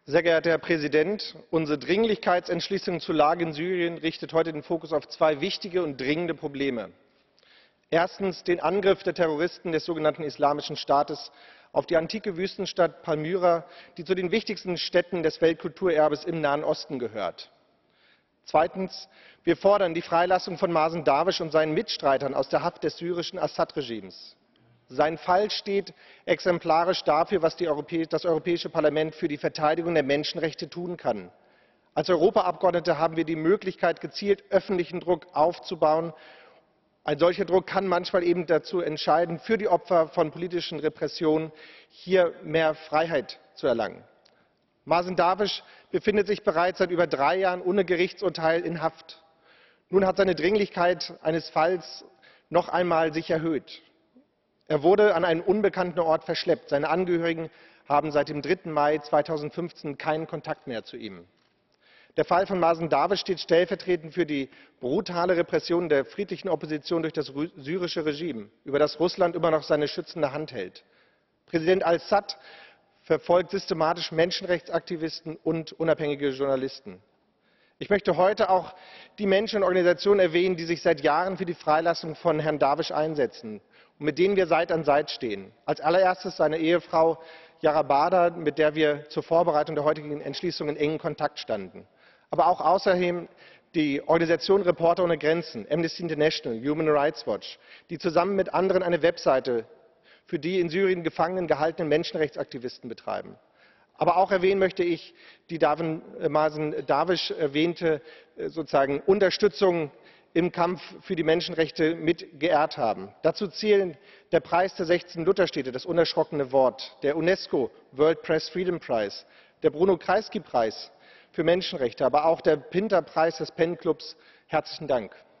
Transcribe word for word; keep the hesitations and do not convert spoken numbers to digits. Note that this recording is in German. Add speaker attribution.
Speaker 1: Sehr geehrter Herr Präsident! Unsere Dringlichkeitsentschließung zur Lage in Syrien richtet heute den Fokus auf zwei wichtige und dringende Probleme. Erstens den Angriff der Terroristen des sogenannten Islamischen Staates auf die antike Wüstenstadt Palmyra, die zu den wichtigsten Städten des Weltkulturerbes im Nahen Osten gehört. Zweitens wir fordern die Freilassung von Mazen Darwish und seinen Mitstreitern aus der Haft des syrischen Assad-Regimes. Sein Fall steht exemplarisch dafür, was das Europäische Parlament für die Verteidigung der Menschenrechte tun kann. Als Europaabgeordnete haben wir die Möglichkeit, gezielt öffentlichen Druck aufzubauen. Ein solcher Druck kann manchmal eben dazu entscheiden, für die Opfer von politischen Repressionen hier mehr Freiheit zu erlangen. Mazen Darwish befindet sich bereits seit über drei Jahren ohne Gerichtsurteil in Haft. Nun hat seine Dringlichkeit eines Falls noch einmal sich erhöht. Er wurde an einen unbekannten Ort verschleppt. Seine Angehörigen haben seit dem dritten Mai zweitausendfünfzehn keinen Kontakt mehr zu ihm. Der Fall von Mazen Darwish steht stellvertretend für die brutale Repression der friedlichen Opposition durch das syrische Regime, über das Russland immer noch seine schützende Hand hält. Präsident Assad verfolgt systematisch Menschenrechtsaktivisten und unabhängige Journalisten. Ich möchte heute auch die Menschen und Organisationen erwähnen, die sich seit Jahren für die Freilassung von Herrn Darwish einsetzen und mit denen wir Seite an Seite stehen. Als allererstes seine Ehefrau Yara Bada, mit der wir zur Vorbereitung der heutigen Entschließung in engem Kontakt standen. Aber auch außerdem die Organisation Reporter ohne Grenzen, Amnesty International, Human Rights Watch, die zusammen mit anderen eine Webseite für die in Syrien gefangen gehaltenen Menschenrechtsaktivisten betreiben. Aber auch erwähnen möchte ich die Mazen Darwish erwähnte sozusagen Unterstützung im Kampf für die Menschenrechte mit geehrt haben. Dazu zählen der Preis der sechzehn Lutherstädte, das unerschrockene Wort, der UNESCO World Press Freedom Prize, der Bruno Kreisky Preis für Menschenrechte, aber auch der Pinter Preis des PEN Clubs. Herzlichen Dank.